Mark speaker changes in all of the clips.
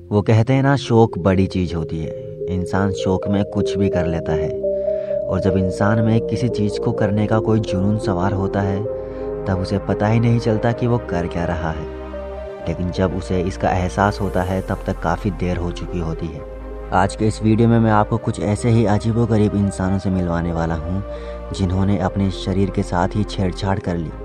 Speaker 1: वो कहते हैं ना, शौक बड़ी चीज़ होती है। इंसान शौक में कुछ भी कर लेता है, और जब इंसान में किसी चीज़ को करने का कोई जुनून सवार होता है तब उसे पता ही नहीं चलता कि वो कर क्या रहा है। लेकिन जब उसे इसका एहसास होता है तब तक काफ़ी देर हो चुकी होती है। आज के इस वीडियो में मैं आपको कुछ ऐसे ही अजीबोगरीब इंसानों से मिलवाने वाला हूँ जिन्होंने अपने शरीर के साथ ही छेड़छाड़ कर ली।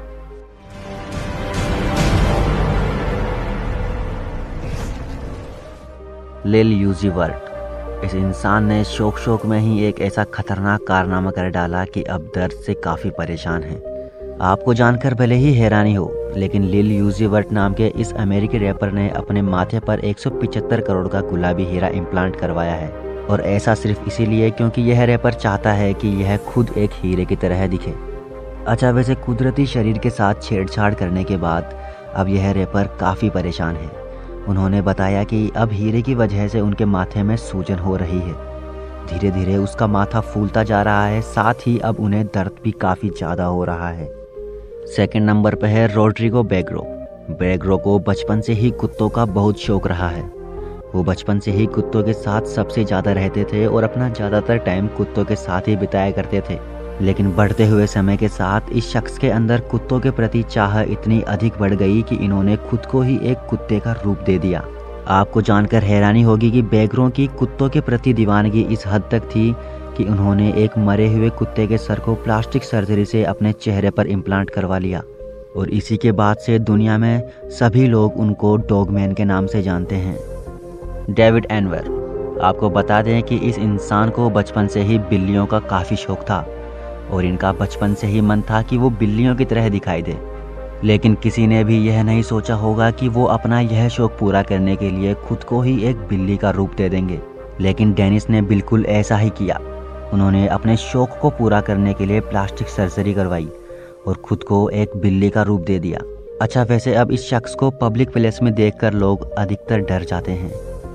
Speaker 1: लिल यूजी वर्ट। इस इंसान ने शौक में ही एक ऐसा खतरनाक कारनामा कर डाला कि अब दर्द से काफ़ी परेशान है। आपको जानकर भले ही हैरानी हो, लेकिन लिल यूजी वर्ट नाम के इस अमेरिकी रैपर ने अपने माथे पर 175 करोड़ का गुलाबी हीरा इम्प्लांट करवाया है। और ऐसा सिर्फ इसीलिए क्योंकि यह रैपर चाहता है कि यह खुद एक हीरे की तरह दिखे। अच्छा, वैसे कुदरती शरीर के साथ छेड़छाड़ करने के बाद अब यह रैपर काफ़ी परेशान है। उन्होंने बताया कि अब हीरे की वजह से उनके माथे में सूजन हो रही है। धीरे धीरे उसका माथा फूलता जा रहा है, साथ ही अब उन्हें दर्द भी काफ़ी ज़्यादा हो रहा है। सेकंड नंबर पर है रोड्रिगो बेग्रो। बेग्रो को बचपन से ही कुत्तों का बहुत शौक रहा है। वो बचपन से ही कुत्तों के साथ सबसे ज़्यादा रहते थे और अपना ज़्यादातर टाइम कुत्तों के साथ ही बिताया करते थे। लेकिन बढ़ते हुए समय के साथ इस शख्स के अंदर कुत्तों के प्रति चाह इतनी अधिक बढ़ गई कि इन्होंने खुद को ही एक कुत्ते का रूप दे दिया। आपको जानकर हैरानी होगी कि बेग्रो की कुत्तों के प्रति दीवानगी इस हद तक थी कि उन्होंने एक मरे हुए कुत्ते के सर को प्लास्टिक सर्जरी से अपने चेहरे पर इम्प्लांट करवा लिया। और इसी के बाद से दुनिया में सभी लोग उनको डॉगमैन के नाम से जानते हैं। David Enver. आपको बता दें कि इस इंसान को बचपन से ही बिल्लियों का काफ़ी शौक था और इनका बचपन से ही मन था कि वो बिल्लियों की तरह दिखाई दे। लेकिन किसी ने भी यह नहीं सोचा होगा कि वो अपना यह शौक पूरा करने के लिए खुद को ही एक बिल्ली का रूप दे देंगे। लेकिन डेनिस ने बिल्कुल ऐसा ही किया। उन्होंने अपने शौक को पूरा करने के लिए प्लास्टिक सर्जरी करवाई और खुद को एक बिल्ली का रूप दे दिया। अच्छा, वैसे अब इस शख्स को पब्लिक प्लेस में देखकर लोग अधिकतर डर जाते हैं।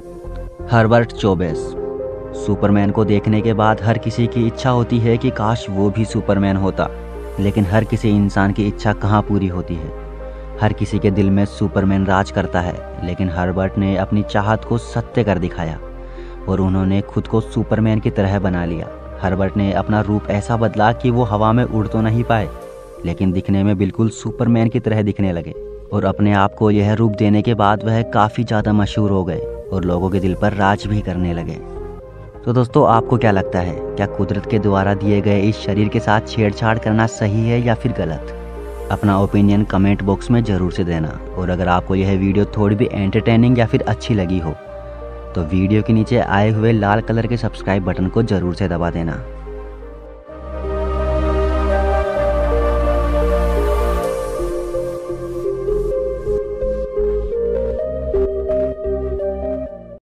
Speaker 1: हर्बर्ट चोबेस। सुपरमैन को देखने के बाद हर किसी की इच्छा होती है कि काश वो भी सुपरमैन होता। लेकिन हर किसी इंसान की इच्छा कहाँ पूरी होती है। हर किसी के दिल में सुपरमैन राज करता है, लेकिन हर्बर्ट ने अपनी चाहत को सत्य कर दिखाया और उन्होंने खुद को सुपरमैन की तरह बना लिया। हर्बर्ट ने अपना रूप ऐसा बदला कि वो हवा में उड़ तो नहीं पाए, लेकिन दिखने में बिल्कुल सुपरमैन की तरह दिखने लगे। और अपने आप को यह रूप देने के बाद वह काफ़ी ज़्यादा मशहूर हो गए और लोगों के दिल पर राज भी करने लगे। तो दोस्तों, आपको क्या लगता है, क्या कुदरत के द्वारा दिए गए इस शरीर के साथ छेड़छाड़ करना सही है या फिर गलत? अपना ओपिनियन कमेंट बॉक्स में ज़रूर से देना। और अगर आपको यह वीडियो थोड़ी भी एंटरटेनिंग या फिर अच्छी लगी हो तो वीडियो के नीचे आए हुए लाल कलर के सब्सक्राइब बटन को ज़रूर से दबा देना।